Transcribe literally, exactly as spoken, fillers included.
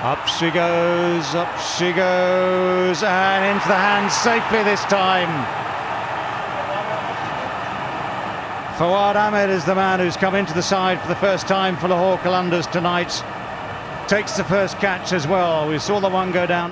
Up she goes, up she goes, and into the hands safely this time. Fawad Ahmed is the man who's come into the side for the first time for Lahore Qalandars tonight. Takes the first catch as well. We saw the one go down.